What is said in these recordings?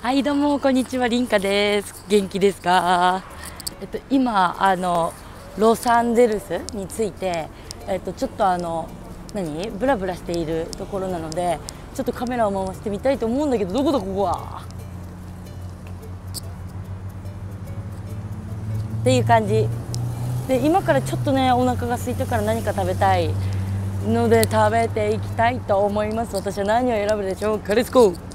はいどうもこんにちは、りんかです。元気ですか？今ロサンゼルスについてちょっとブラブラしているところなので、ちょっとカメラを回してみたいと思うんだけど、どこだここはっていう感じで、今からちょっとねお腹が空いたから何か食べたいので食べていきたいと思います。私は何を選ぶでしょうか？レッツゴー。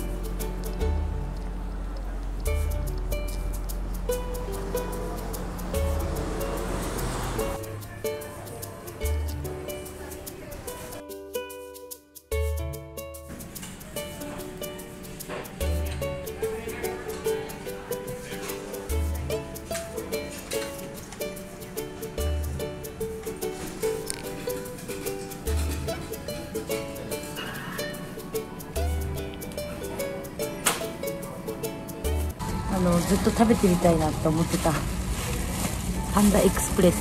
ずっと食べてみたいなって思ってたパンダエクスプレス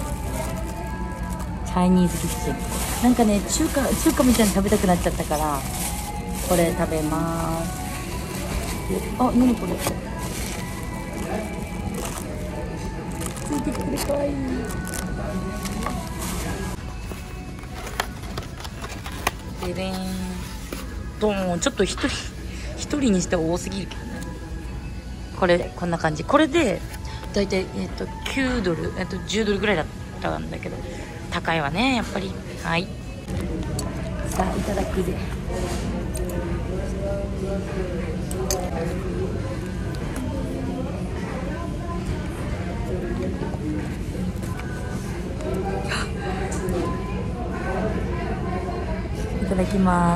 チャイニーズキッチン、なんかね中華みたいに食べたくなっちゃったからこれ食べます。あ、何これ、ついてきてる、かわいい。でれんドン。ちょっと一人にしては多すぎるけどね。これこんな感じ。これでだいたい9ドル、10ドルぐらいだったんだけど、高いわねやっぱり。はい、さあいただくぜ。いただきます。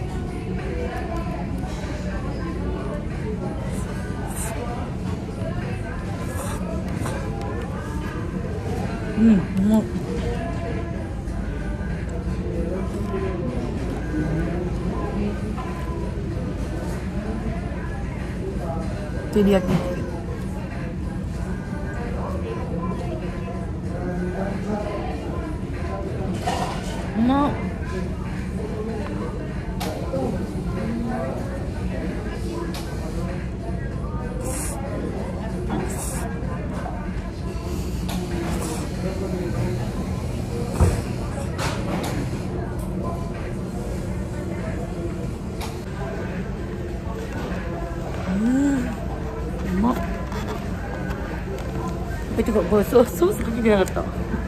もう照り焼きうまっ。うまっ。てかこれソースかけてなかった。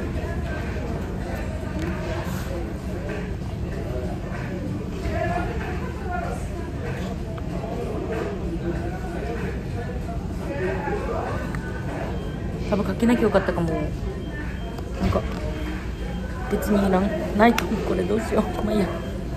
多分かけなきゃよかったかも。なんか別にないかも。これどうしよう。まあいいや。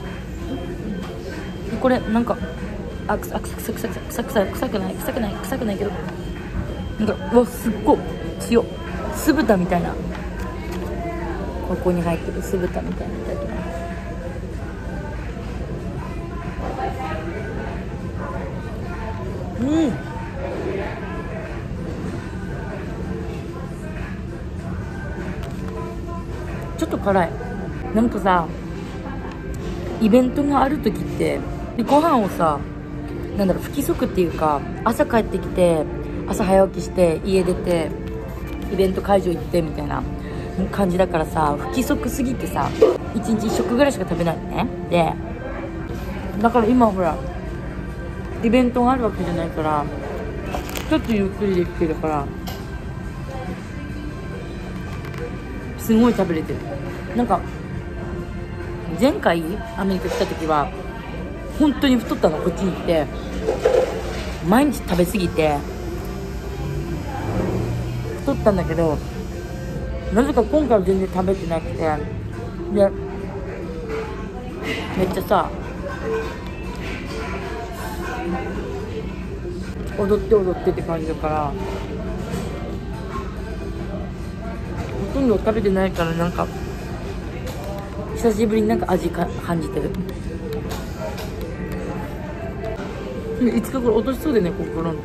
これなんか臭くないけど、なんかうわすっごい強酢豚みたいな、ここに入ってる酢豚みたいな。いただきます。ちょっと辛い。なんかさ、イベントがある時ってご飯をさ、不規則っていうか、朝帰ってきて朝早起きして家出てイベント会場行ってみたいな感じだからさ、不規則すぎてさ1日1食ぐらいしか食べないのね。でだから今ほらイベントがあるわけじゃないから、ちょっとゆっくりできてるからすごい食べれてる。なんか前回アメリカ来た時は本当に太ったの。こっちに来て毎日食べ過ぎて太ったんだけど、なぜか今回は全然食べてなくて、でめっちゃさ踊ってって感じだから、ほとんど食べてないから、なんか久しぶりになんか味感じてる。いつかこれ落としそうでね、コップロンって。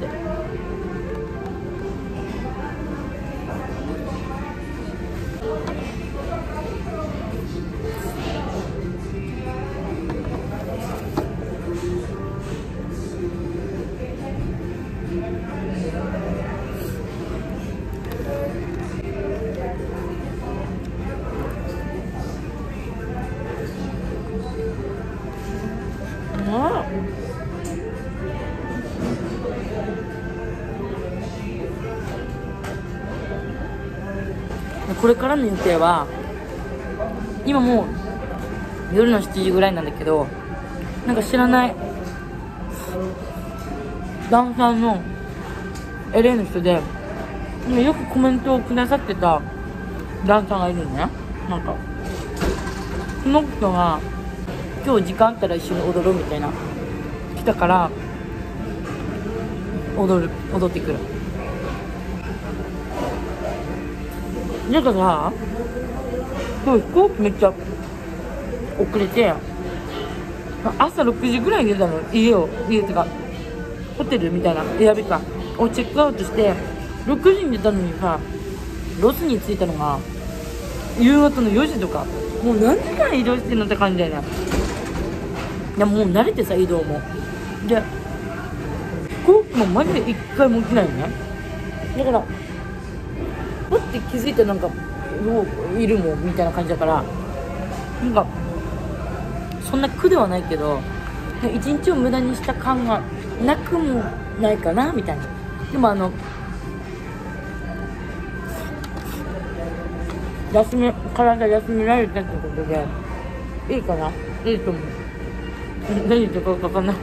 これからの予定は、今もう夜の7時ぐらいなんだけど、なんか知らないダンサーの LA の人でよくコメントをくださってたダンサーがいるのね。なんかその人が今日時間あったら一緒に踊ろうみたいな来たから踊ってくる。なんかさ、今日飛行機めっちゃ遅れて、朝6時ぐらいに出たの。家とかホテルみたいなエアビカをチェックアウトして6時に出たのにさ、ロスに着いたのが夕方の4時とか。もう何時間移動してんのって感じだよね。いやもう慣れてさ、移動もで飛行機もマジで1回も起きないよね。だからパッて気づいてなんかいるもんみたいな感じだから、なんかそんな苦ではないけど一日を無駄にした感がなくもないかなみたいな。でも体休められたってことでいいかな。いいと思う。何言ってるか分かんない。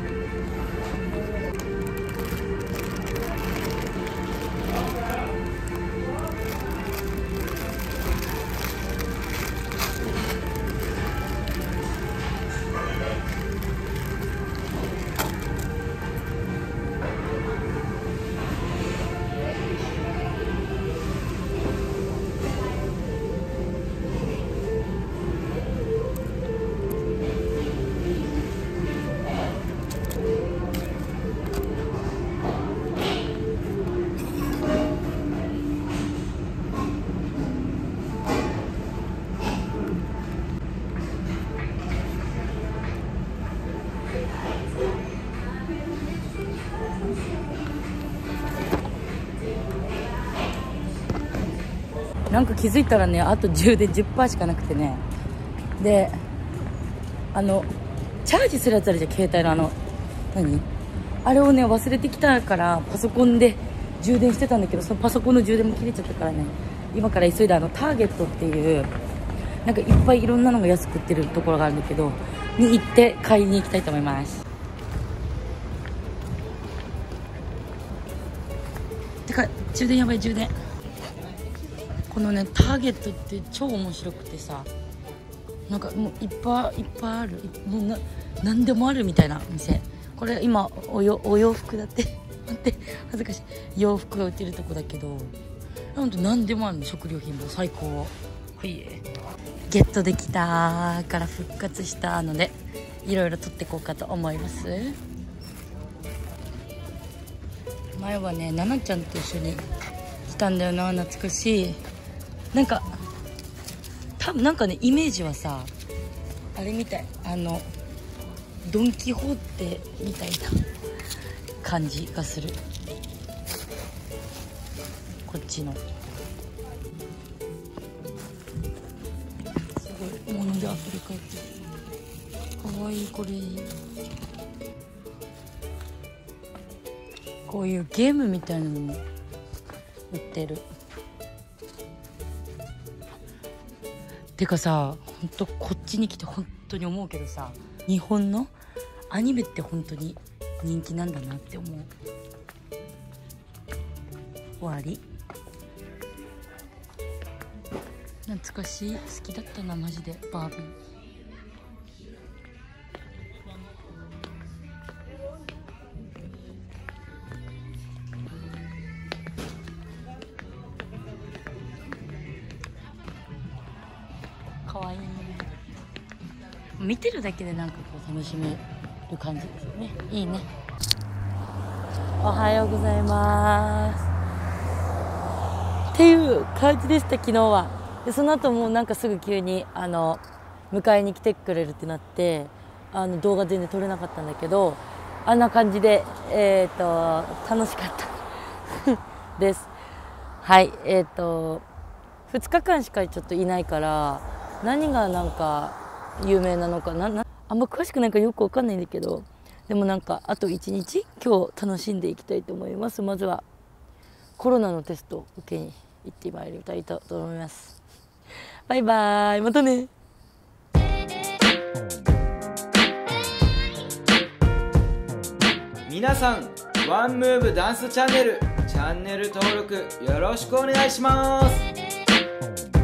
なんか気づいたらね、あと充電 10% しかなくてね。でチャージするやつあるじゃん、携帯のあれをね忘れてきたからパソコンで充電してたんだけど、そのパソコンの充電も切れちゃったからね、今から急いでターゲットっていうなんかいっぱいいろんなのが安く売ってるところがあるんだけどに行って買いに行きたいと思います。てか充電やばい、充電。このねターゲットって超面白くてさ、なんかもういっぱいある、もう何でもあるみたいな店。これ今お洋服だって待って恥ずかしい、洋服が売ってるとこだけどなんと何でもあるの。食料品も最高。はいゲットできたから復活したのでいろいろ取っていこうかと思います。前はね、ななちゃんと一緒に来たんだよな、懐かしい。なんか多分なんかねイメージはさあれみたい、ドン・キホーテみたいな感じがする。こっちのすごい物で溢れ返ってる。かわいい。これこういうゲームみたいなのも売ってる。てかさ、ほんとこっちに来て本当に思うけどさ、日本のアニメって本当に人気なんだなって思う。終わり。懐かしい。好きだったなマジでバービー。かわいい。見てるだけでなんかこう楽しめる感じですよね。いいね。おはようございますっていう感じでした、昨日は。でその後もうなんかすぐ急に迎えに来てくれるってなって動画全然撮れなかったんだけど、あんな感じで楽しかったですはい2日間しかちょっといないから何がなんか有名なのかあんま詳しくないからよくわかんないんだけど、でもなんかあと1日今日楽しんでいきたいと思います。まずはコロナのテストを受けに行ってまいりたいと思います。バイバーイ、またね。 皆さん、ワンムーブダンスチャンネル登録よろしくお願いします。